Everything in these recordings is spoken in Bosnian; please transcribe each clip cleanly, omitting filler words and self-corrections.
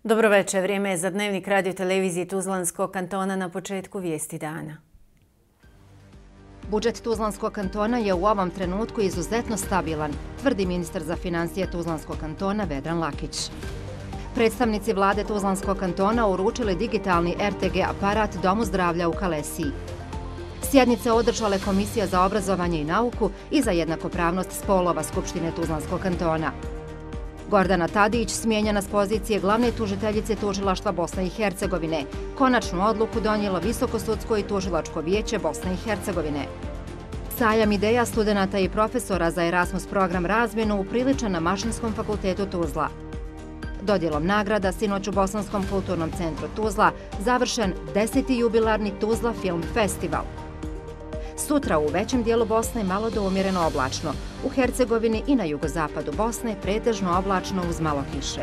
Dobroveče, vrijeme je za Dnevnik radio televizije Tuzlanskog kantona na početku vijesti dana. Budžet Tuzlanskog kantona je u ovom trenutku izuzetno stabilan, tvrdi ministar za financije Tuzlanskog kantona Vedran Lakić. Predstavnici vlade Tuzlanskog kantona uručili digitalni RTG aparat Domu zdravlja u Kalesiji. Sjednice održale Komisija za obrazovanje i nauku i za jednakopravnost spolova Skupštine Tuzlanskog kantona. Gordana Tadić smijenjena s pozicije glavne tužiteljice Tužilaštva Bosne i Hercegovine. Konačnu odluku donijelo Visokosudsko i tužilačko vijeće Bosne i Hercegovine. Sajam ideja studenata i profesora za Erasmus program razmjenu upriličen na Mašinskom fakultetu Tuzla. Dodjelom nagrada sinoć u Bosanskom kulturnom centru Tuzla završen 10. jubilarni Tuzla Film Festival. Sutra u većem dijelu Bosne malo do umjereno oblačno. U Hercegovini i na jugozapadu Bosne pretežno oblačno uz malo kiše.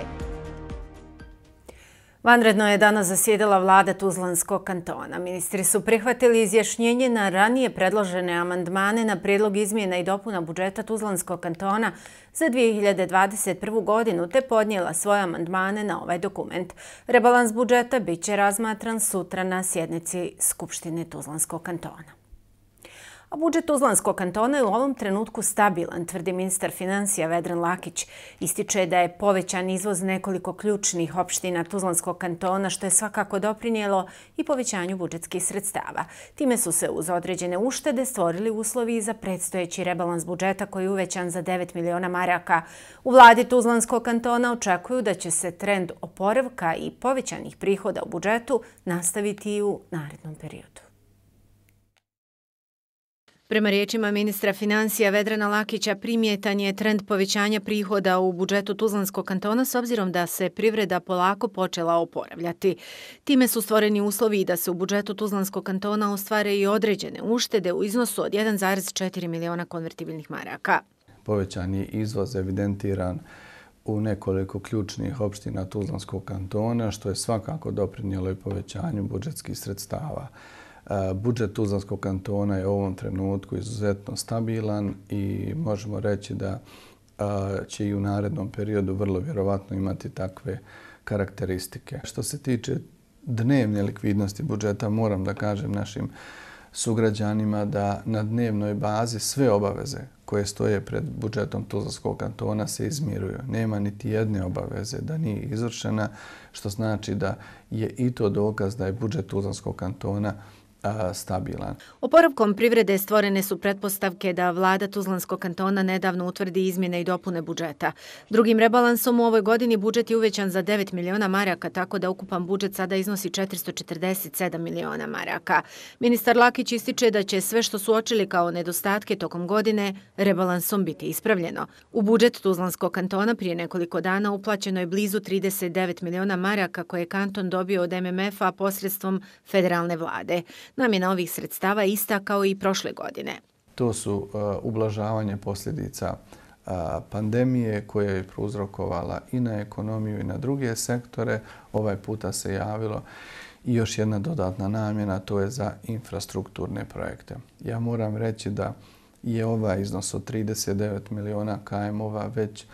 Vanredno je danas zasjedala vlada Tuzlanskog kantona. Ministri su prihvatili izjašnjenje na ranije predložene amandmane na prijedlog izmjena i dopuna budžeta Tuzlanskog kantona za 2021. godinu te podnijela svoje amandmane na ovaj dokument. Rebalans budžeta bit će razmatran sutra na sjednici Skupštine Tuzlanskog kantona. A budžet Tuzlanskog kantona je u ovom trenutku stabilan, tvrdi ministar financija Vedran Lakić. Ističe da je povećan izvoz nekoliko ključnih opština Tuzlanskog kantona, što je svakako doprinijelo i povećanju budžetskih sredstava. Time su se uz određene uštede stvorili uslovi za predstojeći rebalans budžeta koji je uvećan za 9 miliona maraka. U vladi Tuzlanskog kantona očekuju da će se trend oporavka i povećanih prihoda u budžetu nastaviti i u narednom periodu. Prema riječima ministra financija Vedrana Lakića, primjetan je trend povećanja prihoda u budžetu Tuzlanskog kantona s obzirom da se privreda polako počela oporavljati. Time su stvoreni uslovi da se u budžetu Tuzlanskog kantona ostvare i određene uštede u iznosu od 1,4 miliona konvertibilnih maraka. Povećan je izvoz evidentiran u nekoliko ključnih opština Tuzlanskog kantona, što je svakako doprinijelo i povećanju budžetskih sredstava. Budžet Tuzlanskog kantona je u ovom trenutku izuzetno stabilan i možemo reći da će i u narednom periodu vrlo vjerovatno imati takve karakteristike. Što se tiče dnevne likvidnosti budžeta, moram da kažem našim sugrađanima da na dnevnoj bazi sve obaveze koje stoje pred budžetom Tuzlanskog kantona se izmiruju. Nema niti jedne obaveze da nije izvršena, što znači da je i to dokaz da je budžet Tuzlanskog kantona stabilan. Oporavkom privrede stvorene su pretpostavke da vlada Tuzlanskog kantona nedavno utvrdi izmjene i dopune budžeta. Drugim rebalansom u ovoj godini budžet je uvećan za 9 miliona maraka, tako da ukupan budžet sada iznosi 447 miliona maraka. Ministar Lakić ističe da će sve što su uočili kao nedostatke tokom godine rebalansom biti ispravljeno. U budžet Tuzlanskog kantona prije nekoliko dana uplaćeno je blizu 39 miliona maraka koje je kanton dobio od MMF-a posredstvom federalne vlade. Namjena ovih sredstava je ista kao i prošle godine. To su ublažavanje posljedica pandemije koja je prouzrokovala i na ekonomiju i na druge sektore. Ovaj puta se javilo i još jedna dodatna namjena, to je za infrastrukturne projekte. Ja moram reći da je ovaj iznos od 39 miliona KM-ova već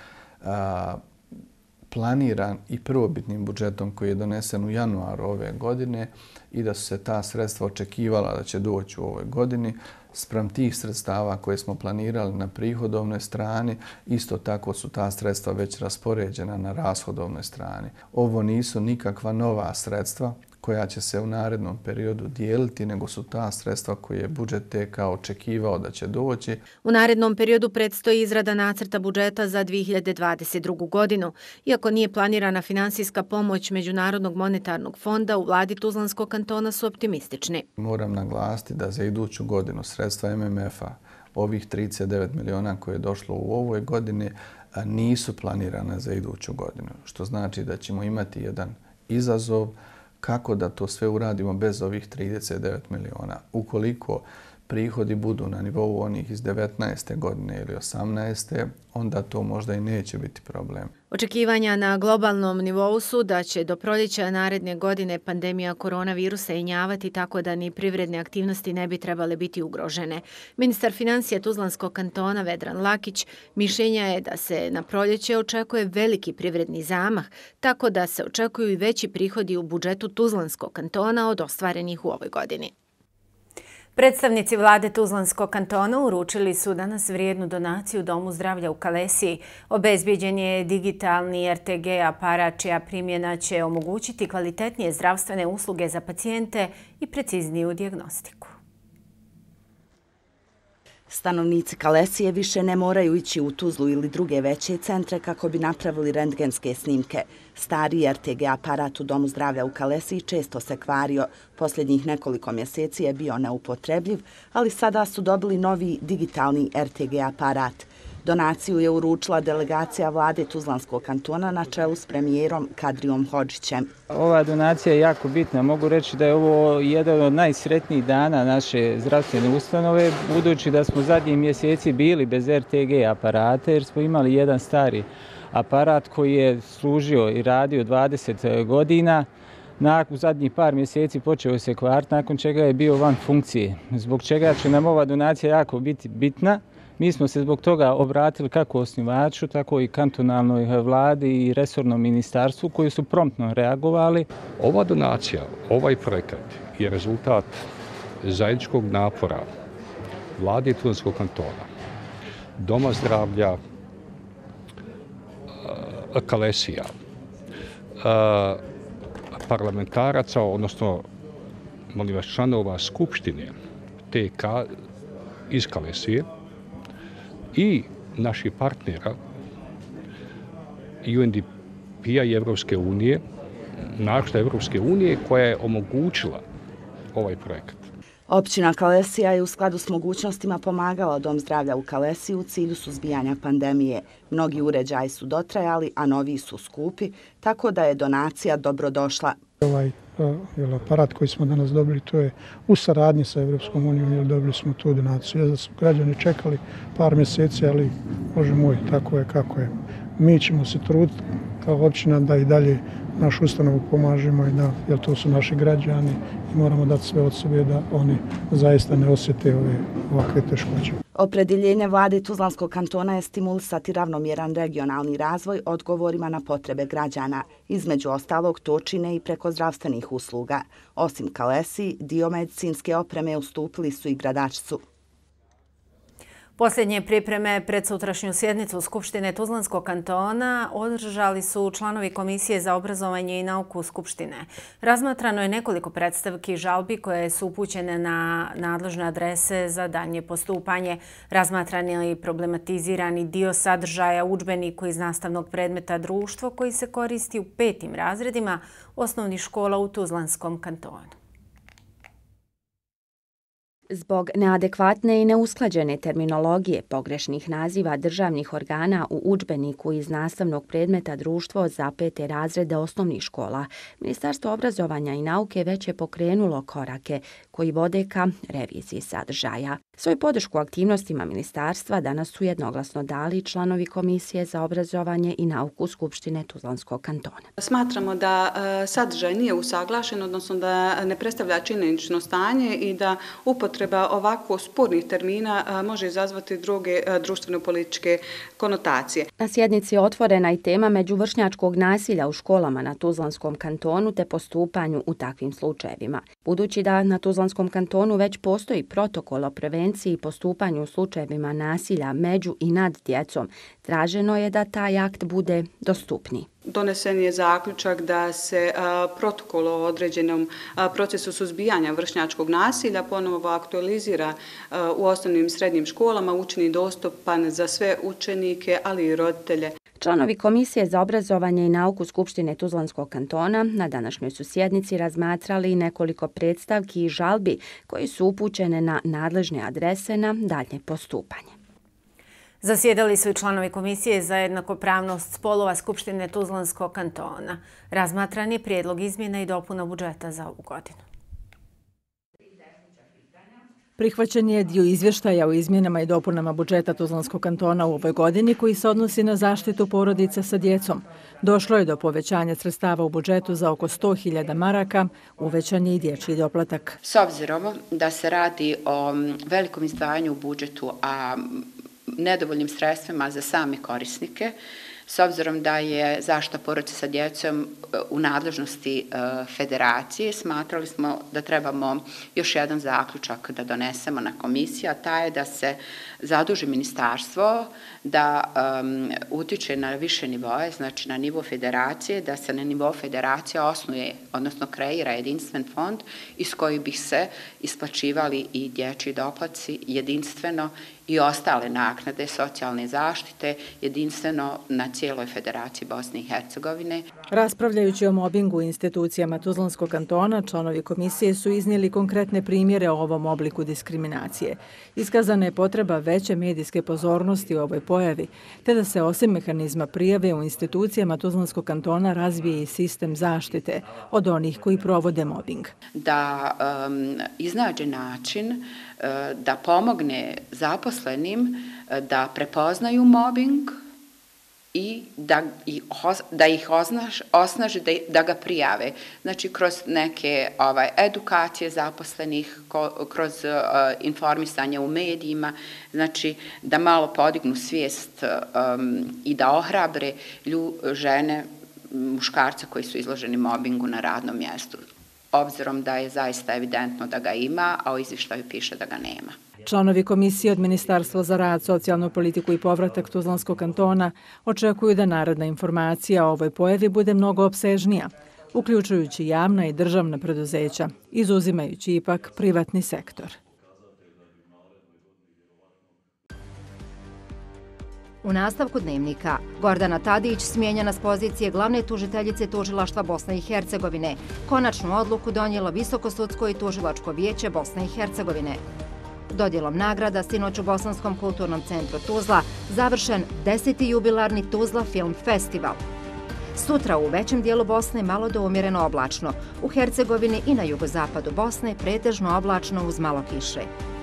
planiran i prvobitnim budžetom koji je donesen u januaru ove godine i da su se ta sredstva očekivala da će doći u ovoj godini. Spram tih sredstava koje smo planirali na prihodovnoj strani, isto tako su ta sredstva već raspoređena na rashodovnoj strani. Ovo nisu nikakva nova sredstva koja će se u narednom periodu dijeliti, nego su ta sredstva koje je budžet TK očekivao da će doći. U narednom periodu predstoji izrada nacrta budžeta za 2022. godinu. Iako nije planirana finansijska pomoć Međunarodnog monetarnog fonda, u vladi Tuzlanskog kantona su optimistični. Moram naglasiti da za iduću godinu sredstva MMF-a, ovih 39 miliona koje je došlo u ovoj godini, nisu planirane za iduću godinu, što znači da ćemo imati jedan izazov kako da to sve uradimo bez ovih 39 miliona. Ukoliko prihodi budu na nivou onih iz 19. godine ili 18. onda to možda i neće biti problem. Očekivanja na globalnom nivou su da će do proljeća naredne godine pandemija koronavirusa jenjavati tako da ni privredne aktivnosti ne bi trebale biti ugrožene. Ministar financija Tuzlanskog kantona Vedran Lakić mišljenja je da se na proljeće očekuje veliki privredni zamah, tako da se očekuju i veći prihodi u budžetu Tuzlanskog kantona od ostvarenih u ovoj godini. Predstavnici vlade Tuzlanskog kantona uručili su danas vrijednu donaciju Domu zdravlja u Kalesiji. Obezbijeđen je digitalni RTG aparat čija primjena će omogućiti kvalitetnije zdravstvene usluge za pacijente i precizniju dijagnostiku. Stanovnici Kalesije više ne moraju ići u Tuzlu ili druge veće centre kako bi napravili rentgenske snimke. Stari RTG aparat u Domu zdravlja u Kalesiji često se kvario. Posljednjih nekoliko mjeseci je bio neupotrebljiv, ali sada su dobili novi digitalni RTG aparat. Donaciju je uručila delegacija vlade Tuzlanskog kantona na čelu s premijerom Kadrijom Hodžićem. Ova donacija je jako bitna. Mogu reći da je ovo jedan od najsretnijih dana naše zdravstvene ustanove, budući da smo zadnjih mjeseci bili bez RTG aparata jer smo imali jedan stari aparat koji je služio i radio 20 godina. U zadnjih par mjeseci počeo se kvariti, nakon čega je bio van funkcije. Zbog čega će nam ova donacija jako biti bitna. Mi smo se zbog toga obratili kako osnivaču, tako i kantonalnoj vladi i resornom ministarstvu koji su promptno reagovali. Ova donacija, ovaj projekat je rezultat zajedničkog napora vlade Tuzlanskog kantona, Doma zdravlja Kalesija, parlamentaraca, odnosno članova skupštine TK iz Kalesije, i naših partnera UNDP-a i Evropske unije, naročito Evropske unije koja je omogućila ovaj projekat. Općina Kalesija je u skladu s mogućnostima pomagala Dom zdravlja u Kalesiji u cilju suzbijanja pandemije. Mnogi uređaji su dotrajali, a novi su skupi, tako da je donacija dobrodošla. Ovaj aparat koji smo danas dobili, to je u saradnji sa Evropskom unijom, jer dobili smo tu donaciju. Da su građani čekali par mjeseci, ali Bože moj, tako je kako je. Mi ćemo se truditi kao općina da i dalje našu ustanovu pomažemo, jer to su naši građani i moramo dati sve od sebe da oni zaista ne osjete ovakve teškoće. Opredjeljenje vlade Tuzlanskog kantona je stimulisati ravnomjeran regionalni razvoj odgovorima na potrebe građana. Između ostalog to čine i preko zdravstvenih usluga. Osim Kalesiji, dio medicinske opreme ustupili su i Gradačcu. Posljednje pripreme pred sutrašnju sjednicu Skupštine Tuzlanskog kantona održali su članovi Komisije za obrazovanje i nauku Skupštine. Razmatrano je nekoliko predstavki i žalbi koje su upućene na nadležne adrese za daljnje postupanje. Razmatran je i problematizirani dio sadržaja u udžbeniku iz nastavnog predmeta društvo koji se koristi u 5. razredima osnovnih škola u Tuzlanskom kantonu. Zbog neadekvatne i neusklađene terminologije, pogrešnih naziva državnih organa u udžbeniku iz nastavnog predmeta društvo za 5. razrede osnovnih škola, Ministarstvo obrazovanja i nauke već je pokrenulo korake koji vode ka reviziji sadržaja. Svoju podršku aktivnostima ministarstva danas su jednoglasno dali članovi Komisije za obrazovanje i nauku Skupštine Tuzlanskog kantona. Smatramo da sadržaj nije usaglašen, odnosno da ne predstavlja činjenično stanje i da upotreba ovako spornih termina može izazvati druge društveno-političke konotacije. Na sjednici je otvorena i tema međuvršnjačkog nasilja u školama na Tuzlanskom kantonu te postupanju u takvim slučajevima. Budući da na Tuzlanskom kantonu već postoji protokol o prevenciji i postupanju u slučajevima nasilja među i nad djecom, traženo je da taj akt bude dostupniji. Donesen je zaključak da se protokol o određenom procesu suzbijanja vršnjačkog nasilja ponovo aktualizira u osnovnim i srednjim školama, učini dostupan za sve učenike, ali i roditelje. Članovi Komisije za obrazovanje i nauku Skupštine Tuzlanskog kantona na današnjoj su sjednici razmatrali nekoliko predstavki i žalbi koji su upućene na nadležne adrese na daljnje postupanje. Zasjedali su i članovi Komisije za jednakopravnost spolova Skupštine Tuzlanskog kantona. Razmatran je prijedlog izmjena i dopuna budžeta za ovu godinu. Prihvaćen je dio izvještaja o izmjenama i dopunama budžeta Tuzlanskog kantona u ovoj godini koji se odnosi na zaštitu porodica sa djecom. Došlo je do povećanja sredstava u budžetu za oko 100.000 maraka, uvećan je i dječji doplatak. S obzirom da se radi o velikom izdvajanju u budžetu, a nedovoljnim sredstvima za same korisnike, s obzirom da je zaštita porodice sa djecom u nadležnosti federacije, smatrali smo da trebamo još jedan zaključak da donesemo na komisiju, a taj je da se zaduži ministarstvo da utiče na više nivoje, znači na nivo federacije, da se na nivo federacije osnuje, odnosno kreira jedinstven fond iz koji bi se isplaćivali i dječji doplaci jedinstveno i ostale naknade socijalne zaštite jedinstveno na cijeloj Federaciji Bosne i Hercegovine. Raspravljajući o mobingu u institucijama Tuzlanskog kantona, članovi komisije su iznijeli konkretne primjere o ovom obliku diskriminacije. Iskazana je potreba veće medijske pozornosti o ovoj pojavi, te da se osim mehanizma prijave u institucijama Tuzlanskog kantona razvije i sistem zaštite od onih koji provode mobing. Da iznađe način da pomogne zaposlenim da prepoznaju mobing i da ih osnaži da ga prijave. Znači, kroz neke edukacije zaposlenih, kroz informisanje u medijima, znači da malo podignu svijest i da ohrabre žene, muškarce koji su izloženi mobingu na radnom mjestu, obzirom da je zaista evidentno da ga ima, a u izvještaju piše da ga nema. Članovi komisije od Ministarstva za rad, socijalnu politiku i povratak Tuzlanskog kantona očekuju da narodna informacija o ovoj pojavi bude mnogo opsežnija, uključujući javna i državna preduzeća, izuzimajući ipak privatni sektor. U nastavku dnevnika, Gordana Tadić smijenjena s pozicije glavne tužiteljice Tužilaštva Bosne i Hercegovine. Konačnu odluku donijelo Visokosudsko i tužilačko vijeće Bosne i Hercegovine. Dodjelom nagrada sinoć u Bosanskom kulturnom centru Tuzla završen 10. jubilarni Tuzla Film Festival. Sutra u većem dijelu Bosne malo do umjereno oblačno, u Hercegovini i na jugozapadu Bosne pretežno oblačno uz malo kiše.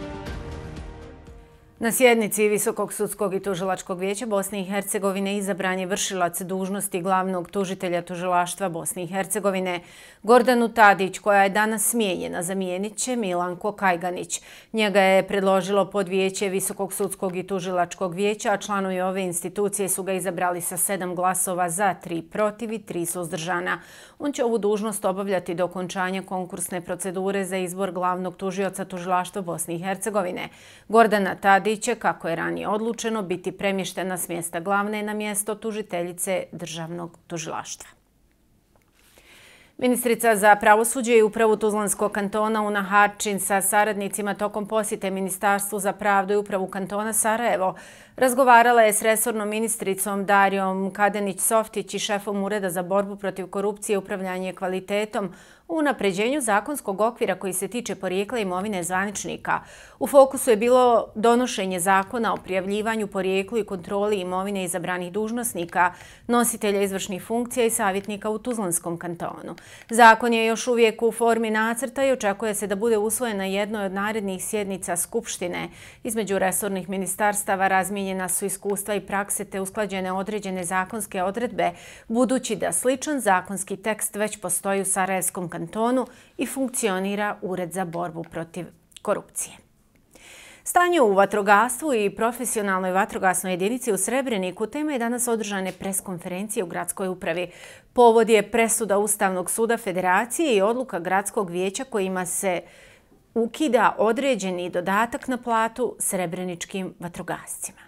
Na sjednici Visokog sudskog i tužilačkog vijeća Bosne i Hercegovine izabran je vršilac dužnosti glavnog tužitelja Tužilaštva Bosne i Hercegovine. Gordanu Tadić, koja je danas smijenjena, zamijenit će Milanko Kajganić. Njega je predložilo podvijeće Visokog sudskog i tužilačkog vijeća, a članovi ove institucije su ga izabrali sa 7 glasova za, 3 protiv i 3 suzdržana. On će ovu dužnost obavljati do okončanja konkursne procedure za izbor glavnog tužioca Tužilaštva Bosne i Hercegovine. Gordana Tadić će, kako je ranije odlučeno, biti premještena s mjesta glavne na mjesto tužiteljice Državnog tužilaštva. Ministrica za pravosuđe i upravu Tuzlanskog kantona Una Harčin sa saradnicima tokom posjete Ministarstvu za pravdu i upravu kantona Sarajevo razgovarala je s resornom ministricom Darijom Kadenić-Softić i šefom Ureda za borbu protiv korupcije i upravljanje kvalitetom u unapređenju zakonskog okvira koji se tiče porijekla imovine zvaničnika. U fokusu je bilo donošenje zakona o prijavljivanju, porijeklu i kontroli imovine izabranih dužnosnika, nositelja izvršnih funkcija i savjetnika u Tuzlanskom kantonu. Zakon je još uvijek u formi nacrta i očekuje se da bude usvojen na jednoj od narednih sjednica Skupštine. Između resornih ministarstava razmijenjena su iskustva i prakse te usklađene određene zakonske odredbe, budući da sličan zakonski tekst već postoji u Sarajevskom kantonu i funkcionira Ured za borbu protiv korupcije. Stanje u vatrogastvu i profesionalnoj vatrogasnoj jedinici u Srebreniku tema je danas održane preskonferencije u gradskoj upravi. Povod je presuda Ustavnog suda Federacije i odluka gradskog vijeća kojima se ukida određeni dodatak na platu srebreničkim vatrogascima.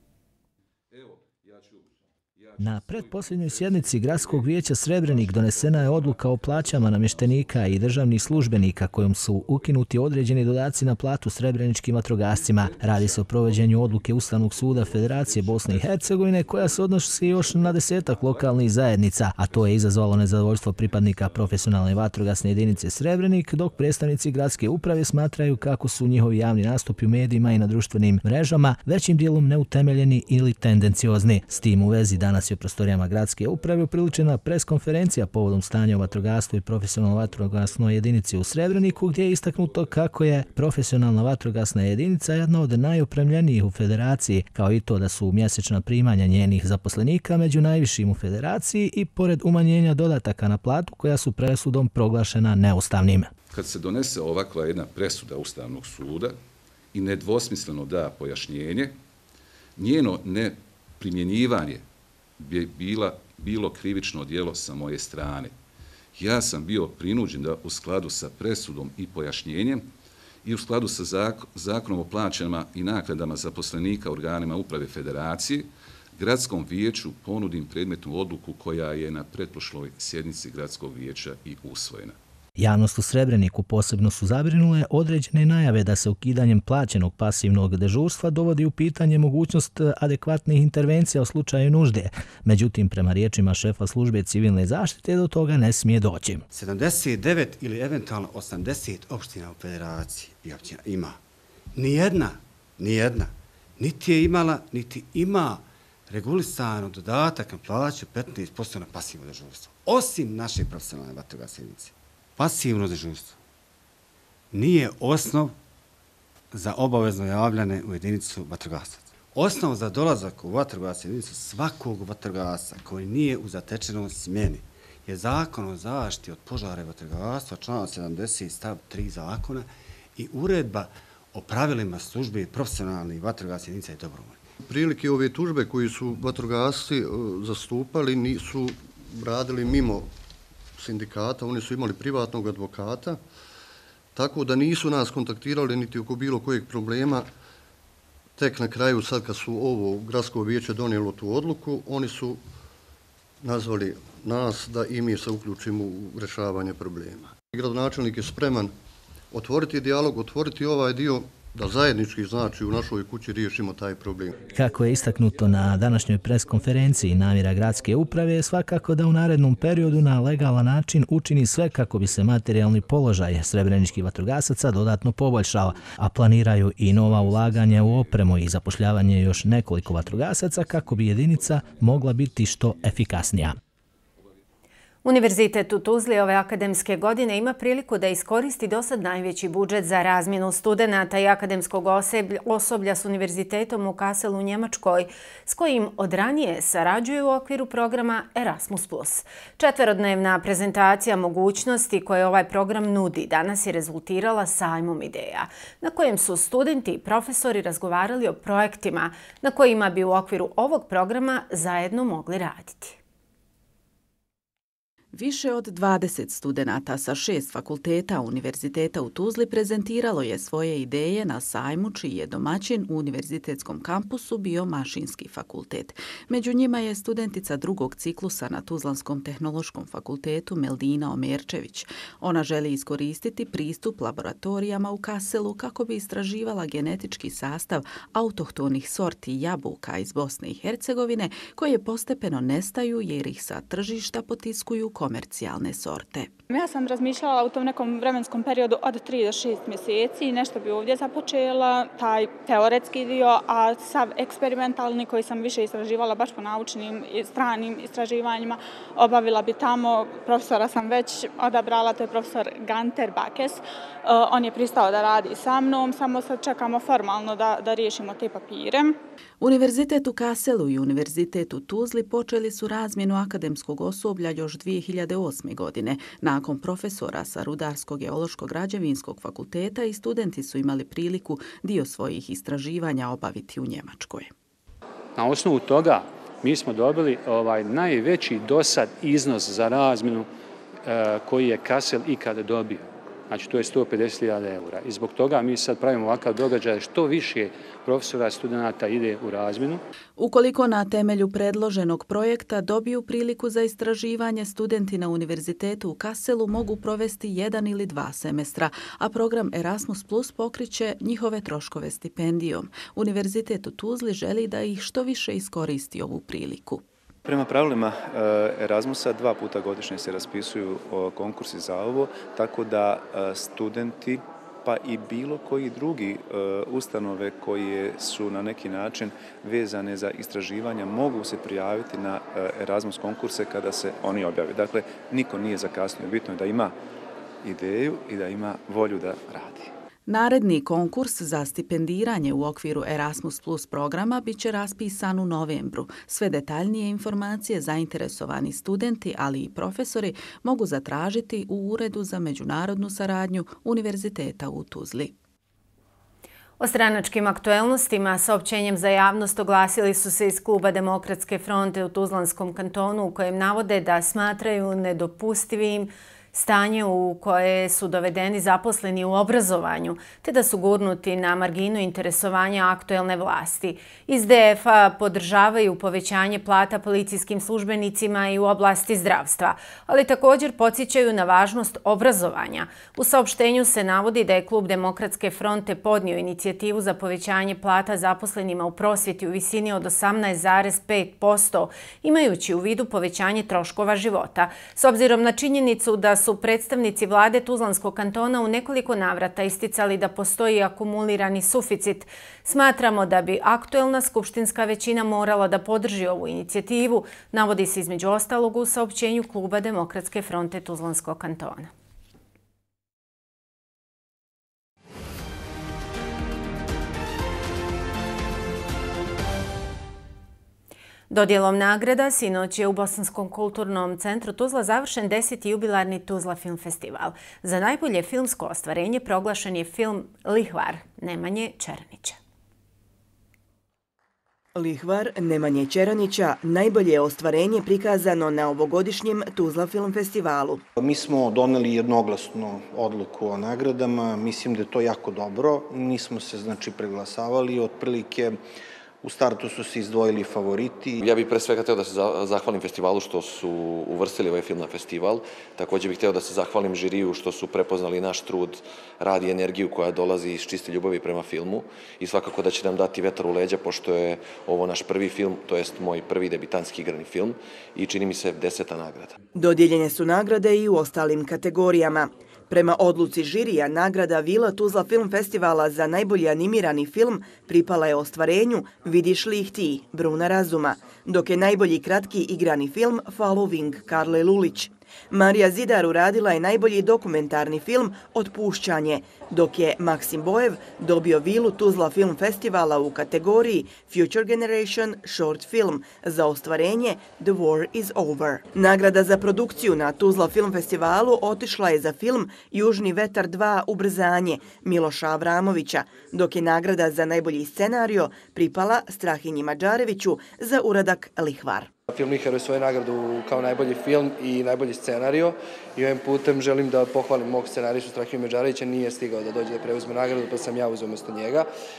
Na pretposljednjoj sjednici Gradskog vijeća Srebrenik donesena je odluka o plaćama namještenika i državnih službenika kojom su ukinuti određeni dodaci na platu srebreničkim vatrogascima. Radi se o provođenju odluke Ustavnog suda Federacije Bosne i Hercegovine koja se odnosi još na 10-ak lokalnih zajednica, a to je izazvalo nezadovoljstvo pripadnika profesionalne vatrogasne jedinice Srebrenik, dok predstavnici gradske uprave smatraju kako su njihovi javni nastupi u medijima i na društvenim mrežama većim dijelom neutemeljeni ili tendenciozni. S tim u vezi danas organizaciji u prostorijama gradske uprave upriličena preskonferencija povodom stanja u vatrogastvu i profesionalnoj vatrogasnoj jedinici u Srebreniku, gdje je istaknuto kako je profesionalna vatrogasna jedinica jedna od najopremljenijih u federaciji, kao i to da su mjesečna primanja njenih zaposlenika među najvišim u federaciji i pored umanjenja dodataka na platu koja su presudom proglašena neustavnim. Kad se donese ovakva jedna presuda Ustavnog suda i nedvosmisleno da pojašnjenje, njeno neprimjenjivanje bi bilo krivično djelo sa moje strane. Ja sam bio prinuđen da u skladu sa presudom i pojašnjenjem i u skladu sa zakonom o plaćama i naknadama zaposlenika organima uprave federacije, gradskom vijeću ponudim predmetnu odluku koja je na pretprošloj sjednici gradskog vijeća i usvojena. Javnost u Srebreniku posebno su zabrinule određene najave da se ukidanjem plaćenog pasivnog dežurstva dovodi u pitanje mogućnost adekvatnih intervencija u slučaju nužde. Međutim, prema riječima šefa službe civilne zaštite, do toga ne smije doći. 79 ili eventualno 80 opština u federaciji i općina ima. Nijedna, niti je imala, niti ima regulisano dodatak na plaću 15% na pasivno dežurstvo. Osim naše profesionalne vatrogasne jedinice. Pasivno dežurstvo nije osnov za obavezno javljanje u jedinicu vatrogasaca. Osnov za dolazak u vatrogasnu jedinicu svakog vatrogasca koji nije u zatečenoj smjeni je Zakon o zaštiti od požara i vatrogastva, članak 70 stav 3 zakona i uredba o pravilima službe i profesionalnih vatrogasnih jedinica i dobrovoljnih. Prilike ove tužbe koji su vatrogasci zastupali nisu radili mimo sindikata, oni su imali privatnog advokata, tako da nisu nas kontaktirali niti oko bilo kojeg problema. Tek na kraju, sad kad su ovo gradsko vijeće donijelo tu odluku, oni su nazvali nas da i mi se uključimo u rješavanje problema. Gradonačelnik je spreman otvoriti dijalog, otvoriti ovaj dio da zajednički, znači, u našoj kući riješimo taj problem. Kako je istaknuto na današnjoj preskonferenciji, namjera gradske uprave je svakako da u narednom periodu na legalan način učini sve kako bi se materijalni položaj srebreničkih vatrogasaca dodatno poboljšao, a planiraju i nova ulaganja u opremu i zapošljavanje još nekoliko vatrogasaca kako bi jedinica mogla biti što efikasnija. Univerzitet u Tuzli ove akademske godine ima priliku da iskoristi dosad najveći budžet za razmjenu studenata i akademskog osoblja s univerzitetom u Kasselu u Njemačkoj, s kojim od ranije sarađuju u okviru programa Erasmus+. Četverodnevna prezentacija mogućnosti koje ovaj program nudi danas je rezultirala sajmom ideja, na kojem su studenti i profesori razgovarali o projektima na kojima bi u okviru ovog programa zajedno mogli raditi. Više od 20 studenata sa 6 fakulteta Univerziteta u Tuzli prezentiralo je svoje ideje na sajmu čiji je domaćin u univerzitetskom kampusu bio Mašinski fakultet. Među njima je studentica drugog ciklusa na Tuzlanskom tehnološkom fakultetu Meldina Omerčević. Ona želi iskoristiti pristup laboratorijama u Kasselu kako bi istraživala genetički sastav autohtonih sorti jabuka iz Bosne i Hercegovine koje postepeno nestaju jer ih sa tržišta potiskuju komercijalne sorte. Ja sam razmišljala u tom nekom vremenskom periodu od 3 do 6 mjeseci. Nešto bi ovdje započela, taj teoretski dio, a sav eksperimentalni koji sam više istraživala baš po naučnim i stranim istraživanjima, obavila bi tamo. Profesora sam već odabrala, to je profesor Ganter Bakes. On je pristao da radi sa mnom, samo sad čekamo formalno da riješimo te papire. Univerzitet u Kasselu i Univerzitet u Tuzli počeli su razmjenu akademskog osoblja još 2008. godine. Nakon profesora sa Rudarsko-geološko-građevinskog fakulteta i studenti su imali priliku dio svojih istraživanja obaviti u Njemačkoj. Na osnovu toga mi smo dobili najveći dosad iznos za razmjenu koji je Kassel ikada dobio. Znači, to je 150.000 eura. I zbog toga mi sad pravimo ovakav događaj što više profesora i studenta ide u razmjenu. Ukoliko na temelju predloženog projekta dobiju priliku za istraživanje, studenti na Univerzitetu u Kasselu mogu provesti 1 ili 2 semestra, a program Erasmus Plus pokriće njihove troškove stipendijom. Univerzitet u Tuzli želi da ih što više iskoristi ovu priliku. Prema pravilima Erasmusa 2 puta godišnje se raspisuju konkursi za ovo, tako da studenti pa i bilo koji drugi ustanove koje su na neki način vezane za istraživanja mogu se prijaviti na Erasmus konkurse kada se oni objave. Dakle, niko nije zakasnio. Bitno je da ima ideju i da ima volju da radi. Naredni konkurs za stipendiranje u okviru Erasmus Plus programa biće raspisan u novembru. Sve detaljnije informacije zainteresovani studenti, ali i profesori mogu zatražiti u Uredu za međunarodnu saradnju Univerziteta u Tuzli. O stranačkim aktuelnostima saopćenjem za javnost oglasili su se iz Kluba Demokratske fronte u Tuzlanskom kantonu, u kojem navode da smatraju nedopustivim stanje u koje su dovedeni zaposleni u obrazovanju, te da su gurnuti na marginu interesovanja aktuelne vlasti. Iz DF-a podržavaju povećanje plata policijskim službenicima i u oblasti zdravstva, ali također podsjećaju na važnost obrazovanja. U saopštenju se navodi da je Klub Demokratske fronte podnio inicijativu za povećanje plata zaposlenima u prosvjeti u visini od 18,5%, imajući u vidu povećanje troškova života. S obzirom na činjenicu da su predstavnici vlade Tuzlanskog kantona u nekoliko navrata isticali da postoji akumulirani suficit, smatramo da bi aktuelna skupštinska većina morala da podrži ovu inicijativu, navodi se između ostalog u saopćenju Kluba Demokratske fronte Tuzlanskog kantona. Dodjelom nagrada sinoć je u Bosanskom kulturnom centru Tuzla završen 10. jubilarni Tuzla film festival. Za najbolje filmsko ostvarenje proglašen je film Lihvar Nemanje Černića. Lihvar Nemanje Černića najbolje je ostvarenje prikazano na ovogodišnjem Tuzla film festivalu. Mi smo doneli jednoglasnu odluku o nagradama. Mislim da je to jako dobro. Nismo se preglasavali. Otprilike u startu su se izdvojili favoriti. Ja bih pre svega hteo da se zahvalim festivalu što su uvrstili ovaj film na festival. Također bih hteo da se zahvalim žiriju što su prepoznali naš trud, rad i energiju koja dolazi iz čiste ljubavi prema filmu i svakako da će nam dati vetar u leđa pošto je ovo naš prvi film, to jest moj prvi debitanski igrani film i čini mi se 10. nagrada. Dodijeljene su nagrade i u ostalim kategorijama. Prema odluci žirija, nagrada Vila Tuzla film festivala za najbolji animirani film pripala je ostvarenju Vidiš li ih ti, Bruna Razuma, dok je najbolji kratki igrani film Following, Karle Lulić. Marija Zidar uradila je najbolji dokumentarni film Otpušćanje, dok je Maksim Bojev dobio Vilu Tuzla film festivala u kategoriji Future Generation Short Film za ostvarenje The War is Over. Nagrada za produkciju na Tuzla film festivalu otišla je za film Južni vetar 2 Ubrzanje Miloša Avramovića, dok je nagrada za najbolji scenario pripala Strahinji Mađareviću za uradak Lihvar. Film Lihvar je svoju nagradu kao najbolji film i najbolji scenario i ovim putem želim da pohvalim mog scenaristu Strahinju Mađarevića, nije stigao da dođe da preuzme nagradu pa sam ja uzeo umjesto njega.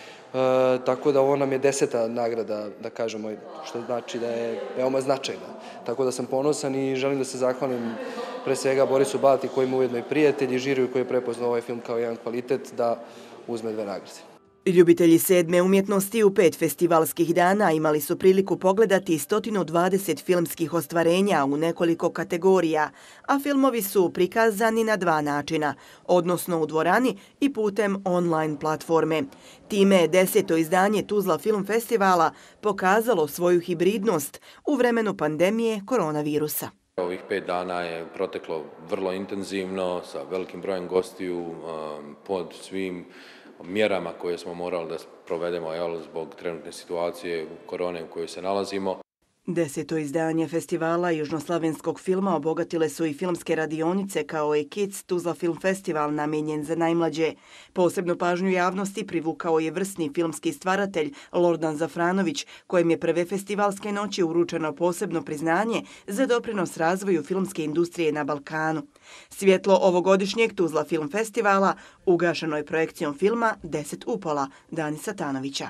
Tako da ovo nam je 10. nagrada, da kažemo, što znači da je veoma značajna. Tako da sam ponosan i želim da se zahvalim pre svega Borisu Balti koji je ujedno i prijatelj i žiriju koji je prepoznao ovaj film kao jedan kvalitet da uzme 2 nagrade. Ljubitelji 7. umjetnosti u 5 festivalskih dana imali su priliku pogledati 120 filmskih ostvarenja u nekoliko kategorija, a filmovi su prikazani na 2 načina, odnosno u dvorani i putem online platforme. Time je 10. izdanje Tuzla film festivala pokazalo svoju hibridnost u vremenu pandemije koronavirusa. Ovih 5 dana je proteklo vrlo intenzivno, sa velikim brojem gostiju, pod svim mjerama koje smo morali da provedemo zbog trenutne situacije korone u kojoj se nalazimo. 10. izdanje festivala južnoslavenskog filma obogatile su i filmske radionice kao i Kids Tuzla film festival namijenjen za najmlađe. Posebnu pažnju javnosti privukao je vrsni filmski stvaratelj Lordan Zafranović, kojem je prve festivalske noći uručeno posebno priznanje za doprinos razvoju filmske industrije na Balkanu. Svjetlo ovogodišnjeg Tuzla film festivala ugašeno je projekcijom filma 10 upola Danisa Tanovića.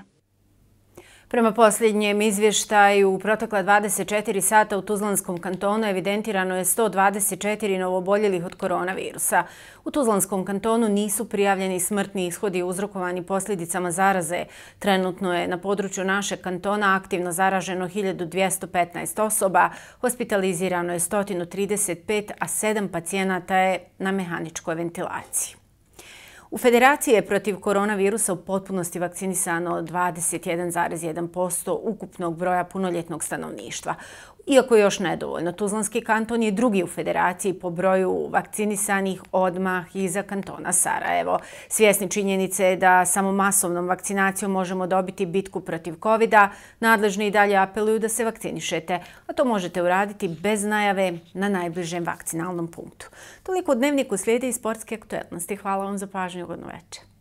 Prema posljednjem izvještaju, u protekla 24 sata u Tuzlanskom kantonu evidentirano je 124 novoboljelih od koronavirusa. U Tuzlanskom kantonu nisu prijavljeni smrtni ishodi uzrokovani posljedicama zaraze. Trenutno je na području našeg kantona aktivno zaraženo 1215 osoba, hospitalizirano je 135, a 7 pacijenata je na mehaničkoj ventilaciji. U Federaciji je protiv koronavirusa u potpunosti vakcinisano 21,1% ukupnog broja punoljetnog stanovništva. Iako je još nedovoljno, Tuzlanski kanton je drugi u Federaciji po broju vakcinisanih odmah iza kantona Sarajevo. Svjesni činjenice da samo masovnom vakcinacijom možemo dobiti bitku protiv COVID-a, nadležni i dalje apeluju da se vakcinišete, a to možete uraditi bez najave na najbližem vakcinalnom punktu. Toliko u Dnevniku, slijede i sportske aktuelnosti. Hvala vam za pažnju, ugodno večer.